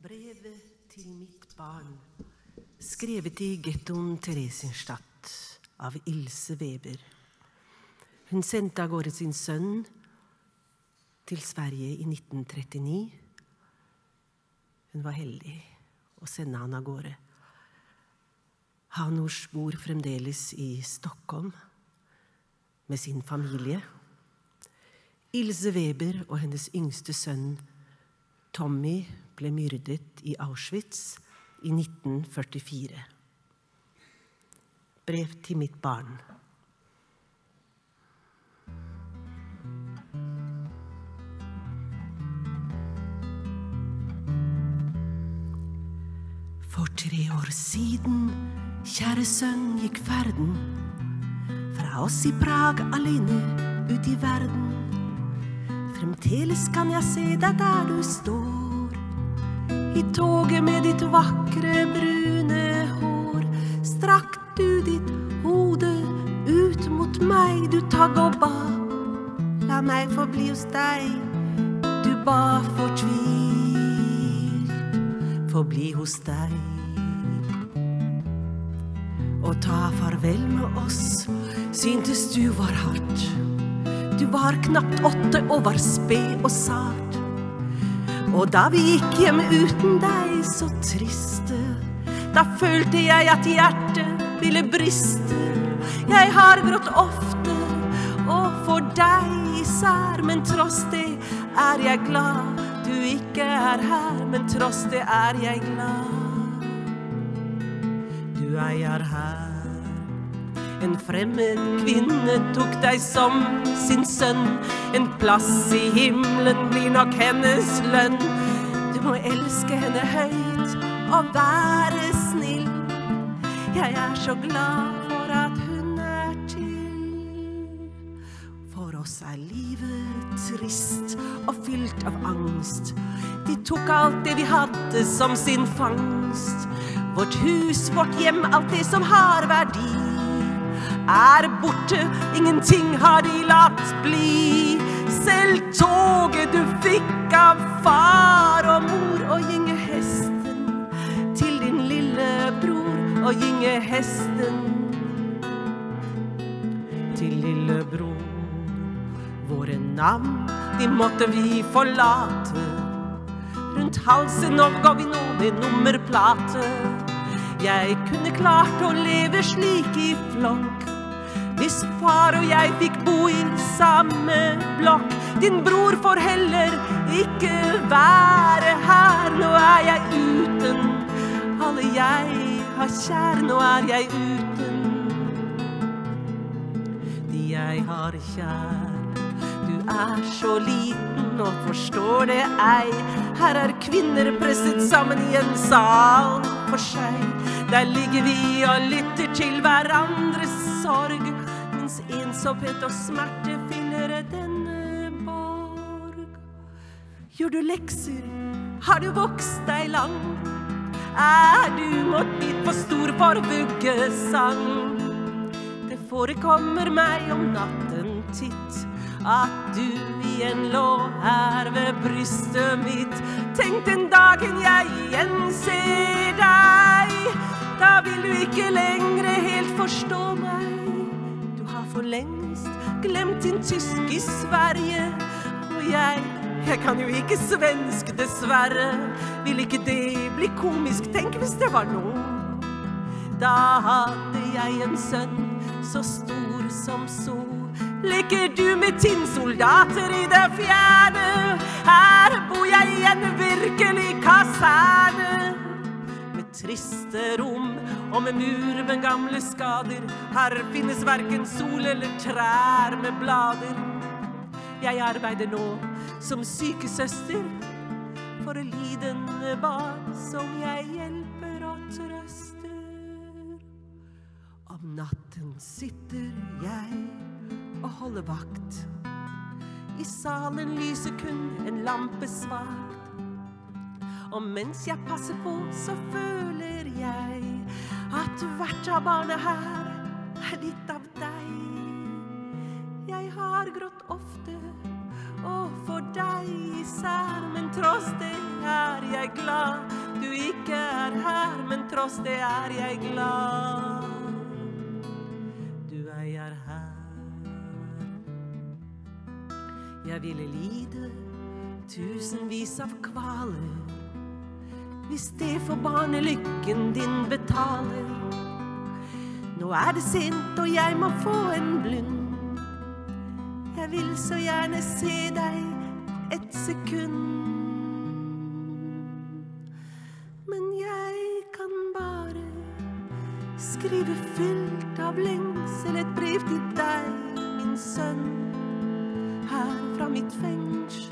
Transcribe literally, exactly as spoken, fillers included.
Brevet til mitt barn, skrevet i gettoen Theresienstadt av Ilse. Hun sendte av gårde sin sønn til Sverige i nitten trettini. Hun var heldig å sende han av gårde. Hanors bor fremdeles i Stockholm med sin familie. Ilse og hennes yngste sønn Tommy ble myrdet i Auschwitz i nitten førtifire. Brev til mitt barn. For tre år siden, kjære sønn, gikk ferden fra oss i Prag alene ut i verden. Fremdeles kan jeg se deg der du står, i toget med ditt vakre brune hår. Strakk du ditt hode ut mot meg, du tagg og ba, la meg få bli hos deg. Du ba fortvilt, få bli hos deg. Å ta farvel med oss syntes du var hardt. Du var knapt åtte og var sped og sart. Og da vi gikk hjem uten deg, så triste, da følte jeg at hjertet ville briste. Jeg har grått ofte, og for deg især, men tross det er jeg glad. Du ikke er her, men tross det er jeg glad. Du er her. En fremmed kvinne tok deg som sin sønn. En plass i himmelen blir nok hennes lønn. Du må elske henne høyt og være snill. Jeg er så glad for at hun er til. For oss er livet trist og fylt av angst. De tok alt det vi hadde som sin fangst. Vårt hus, vårt hjem, alt det som har verdi, er borte, ingenting har de latt bli. Selv toget du fikk av far og mor, og gyngehesten til din lille bror, og gyngehesten til lille bror. Våre navn, de måtte vi forlate. Rundt halsen og går vi nå med nummerplate. Jeg kunne klart å leve slik i flokk, hvis far og jeg fikk bo i samme blokk. Din bror får heller ikke være her. Nå er jeg uten alle jeg har kjær. Nå er jeg uten de jeg har kjær. Du er så liten og forstår det ei. Her er kvinner presset sammen i en sal for seg. Der ligger vi og lytter til hverandres sorg, mens ensomhet og smerte finner denne borg. Gjør du lekser? Har du vokst deg lang? Er du mått bit på stor for vuggesang? Det forekommer meg om natten titt at du igjen lå her ved brystet mitt. Tenk den dagen jeg igjen ser deg, da vil du ikke lengre helt forstå meg. Du har for lengst glemt din tysk i Sverige, og jeg, jeg kan jo ikke svensk dessverre. Vil ikke det bli komisk, tenk hvis det var nå. Da hadde jeg en sønn så stor som så. Leker du med tinnsoldater i det fjerne? Her bor jeg i en virkelig kaserne, med triste rom og med mur med gamle skader. Her finnes hverken sol eller trær med blader. Jeg arbeider nå som sykesøster for lidende barn som jeg hjelper og trøster. Om natten sitter jeg og holder vakt. I salen lyser kun en lampe svakt. Og mens jeg passer på, så føler jeg at hvert av barna her er litt av deg. Jeg har grått ofte, og for deg især, men tross det er jeg glad. du ikke er her, men tross det er jeg glad. Du er her. Jeg ville lide tusenvis av kvaler, hvis det for barnelykken din betaler. Nå er det sent, og jeg må få en blund. Jeg vil så gjerne se deg et sekund. Men jeg kan bare skrive fylt av lengsel et brev til deg, min sønn, her fra mitt fengsel.